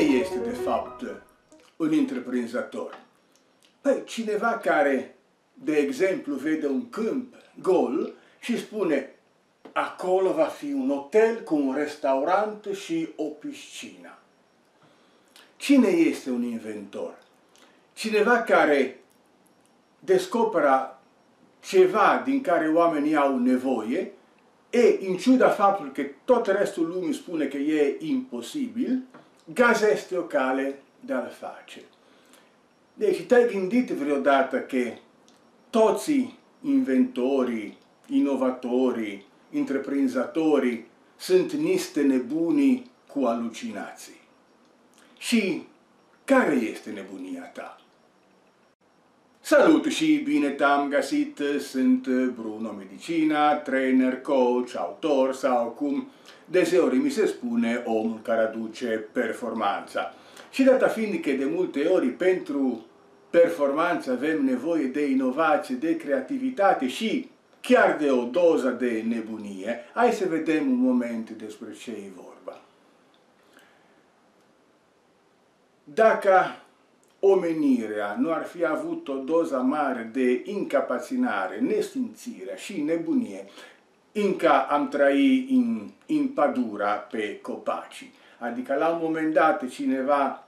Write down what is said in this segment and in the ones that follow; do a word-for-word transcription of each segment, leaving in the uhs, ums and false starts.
este, de fapt, un întreprinzător? Păi, cineva care, de exemplu, vede un câmp gol și spune: acolo va fi un hotel cu un restaurant și o piscină. Cine este un inventor? Cineva care descoperă ceva din care oamenii au nevoie e, în ciuda faptului că tot restul lumii spune că e imposibil, găsește o cale de a-l face. Deci, te-ai gândit vreodată că toți inventorii, inovatorii, întreprinzătorii sunt niște nebuni cu alucinații? Și care este nebunia ta? Salut și bine te-am găsit! Sunt Bruno Medicina, trainer, coach, autor sau cum deseori mi se spune omul care aduce performanța. Și data fiind că de multe ori pentru performanță avem nevoie de inovație, de creativitate și chiar de o doză de nebunie, hai să vedem un moment despre ce e vorba. Dacă omenirea nu ar fi avut o doză mare de incapacinare, nesimțire și nebunie, încă am trăit în, în pădura pe copaci. Adică la un moment dat cineva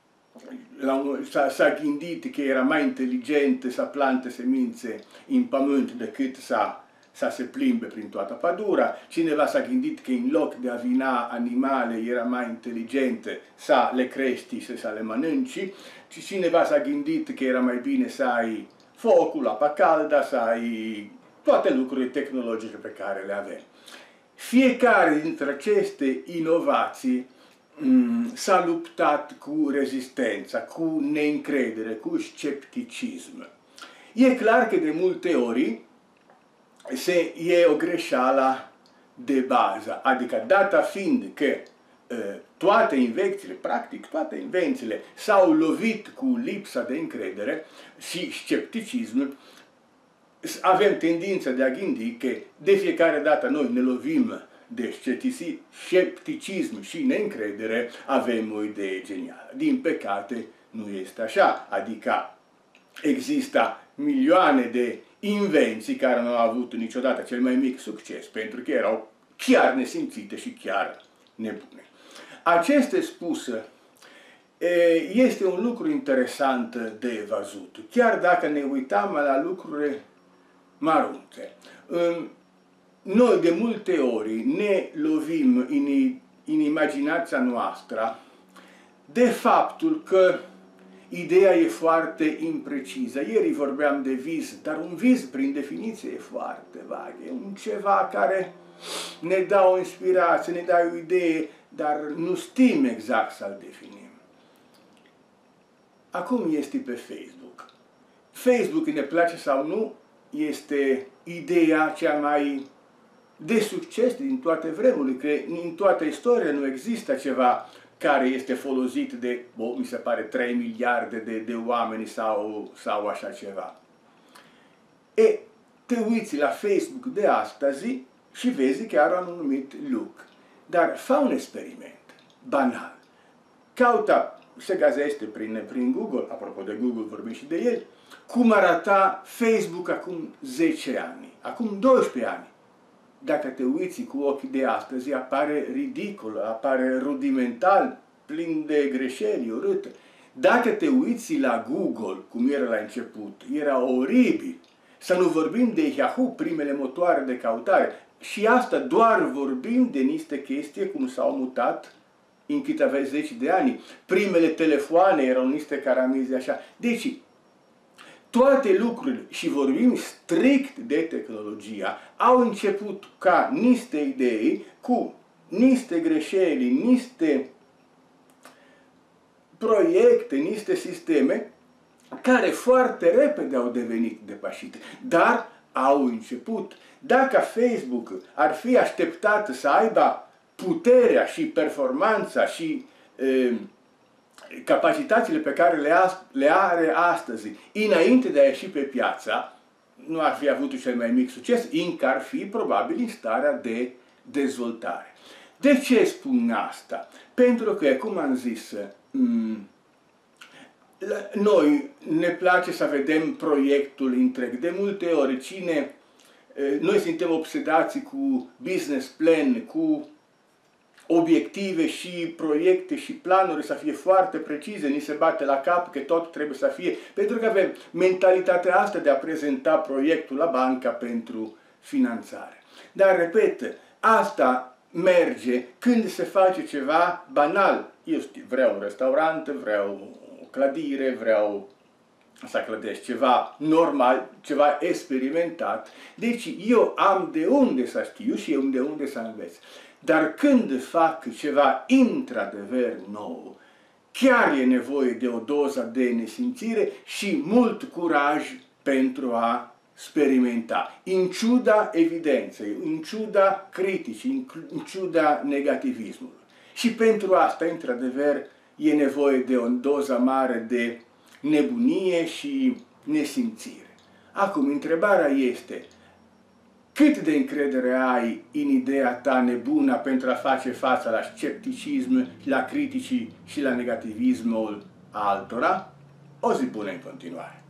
s-a gândit că era mai inteligent să plante semințe în pământ decât să, să se plimbe prin toată pădura. Cineva s-a gândit că în loc de a vina animale era mai inteligent să le crești și să le mănânci. Și cineva s-a gândit că era mai bine să ai focul, apa caldă, să ai toate lucrurile tehnologice pe care le avem. Fiecare dintre aceste inovații s-a luptat cu rezistența, cu neîncredere, cu scepticism. E clar că de multe ori se e o greșeală de bază, adică data fiind că toate invențiile, practic toate invențiile s-au lovit cu lipsa de încredere și scepticism, avem tendința de a gândi că de fiecare dată noi ne lovim de scepticism și neîncredere, avem o idee genială. Din păcate, nu este așa. Adică există milioane de invenții care nu au avut niciodată cel mai mic succes, pentru că erau chiar nesimțite și chiar nebune. Aceste spuse este un lucru interesant de văzut, chiar dacă ne uităm la lucruri mărunte. Noi de multe ori ne lovim în, în imaginația noastră de faptul că ideea e foarte impreciză. Ieri vorbeam de vis, dar un vis prin definiție e foarte vag. E un ceva care ne dă o inspirație, ne dă o idee, dar nu știm exact să-l definim. Acum este pe Facebook. Facebook, ne place sau nu, este ideea cea mai de succes din toate vremurile, că în toată istoria nu există ceva care este folosit de, bo, mi se pare, trei miliarde de, de oameni sau, sau așa ceva. E, te uiți la Facebook de astăzi și vezi că are un anumit look. Dar fă un experiment banal. Caută, se găsește prin, prin Google, apropo de Google vorbim și de el, cum arăta Facebook acum zece ani, acum doisprezece ani. Dacă te uiți cu ochii de astăzi, apare ridicol, apare rudimental, plin de greșeli, urât. Dacă te uiți la Google, cum era la început, era oribil. Să nu vorbim de Yahoo, primele motoare de căutare. Și asta doar vorbim de niște chestii cum s-au mutat în câteva zeci de ani. Primele telefoane erau niște caramizi așa. Deci, toate lucrurile, și vorbim strict de tehnologia, au început ca niște idei cu niște greșeli, niște proiecte, niște sisteme care foarte repede au devenit depășite, dar au început. Dacă Facebook ar fi așteptat să aibă puterea și performanța și e, capacitățile pe care le, le are astăzi, înainte de a ieși pe piață, nu ar fi avut cel mai mic succes, încă ar fi probabil în starea de dezvoltare. De ce spun asta? Pentru că, cum am zis, noi ne place să vedem proiectul întreg. De multe ori, cine, noi suntem obsedați cu business plan, cu obiective și proiecte și planuri să fie foarte precise, ni se bate la cap că tot trebuie să fie, pentru că avem mentalitatea asta de a prezenta proiectul la banca pentru finanțare. Dar, repet, asta merge când se face ceva banal. Eu știu, vreau un restaurant, vreau o clădire, vreau să clădesc ceva normal, ceva experimentat. Deci eu am de unde să știu și eu de unde să înveț. Dar când fac ceva într-adevăr nou, chiar e nevoie de o doză de nesimțire și mult curaj pentru a experimenta, în ciuda evidenței, în ciuda criticii, în ciuda negativismului. Și pentru asta, într-adevăr, e nevoie de o doză mare de nebunie și nesimțire. Acum, întrebarea este, cât de încredere ai în ideea ta nebună pentru a face față la scepticism, la criticii și la negativismul altora? O zi bună în continuare!